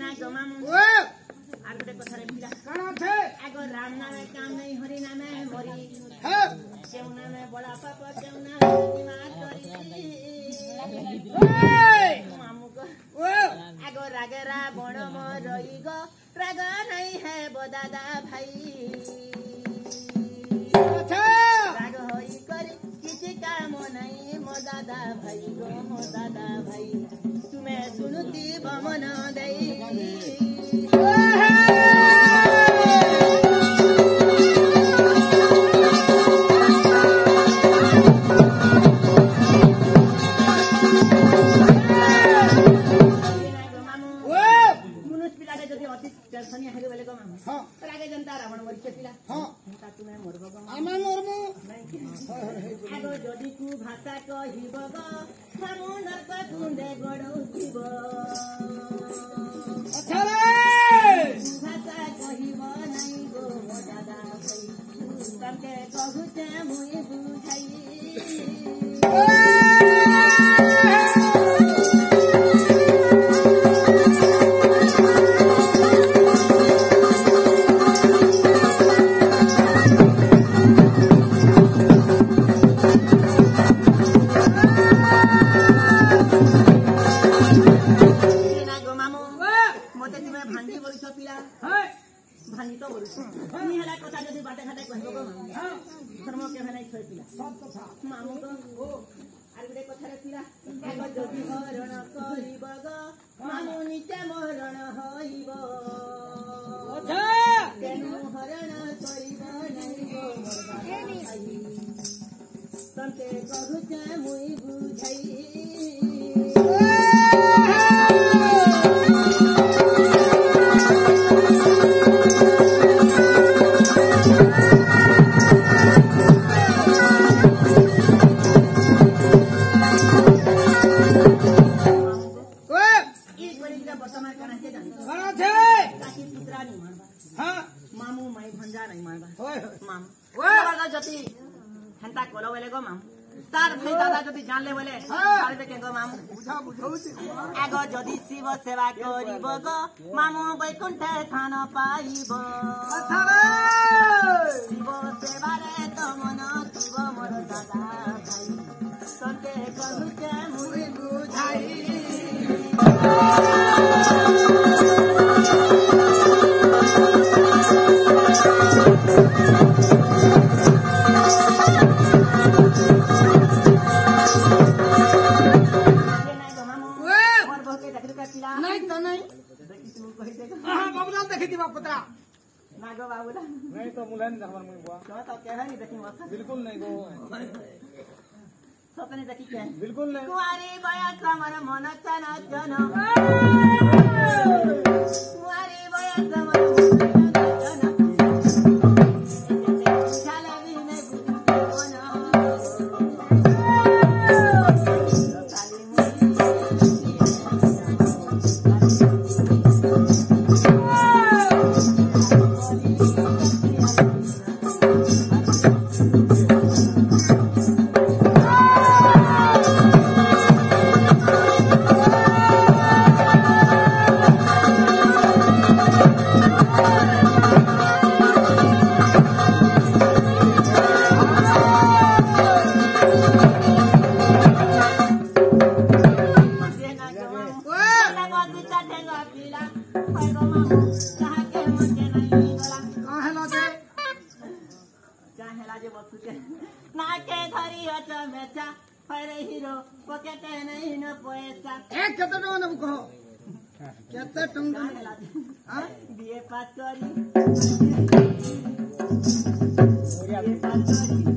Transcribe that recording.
আর গোটে কথা রেখিলা কোন আছে আগো রাম নামে কাম নাই হরি নামে মরি কেউ নামে বড়া পাপ কেউ নামে বিমার করি মামুক আগো রাগেরা বড় মরই গো রাগ নাই হে বদাদা ভাই রাগ হই করি কিছু কাম নাই মো দাদা ভাই গো মো দাদা ভাই তুমি শুনুতি বমন দেই भाषा कहिब समुद्र कुंडे गड़ौथिब भाषा कहिब नहीं गो मो दादा भाई तमके कहूचे मुई बुझाई आगो जदि शिव सेवा करिब गो मामु वैकुंठ थान पाइब शिव सेवा रे तो मन शिव मोर दादा भाई सते कहूचे मुई बुझाई नागो बाबूला नहीं तो मुलान हमर मुई बुआ तो कहे नहीं देखी मत बिल्कुल नहीं गो सपने देखी के बिल्कुल नहीं कुआरी बया समर मन चन जन कुआरी बया समर BA पास करी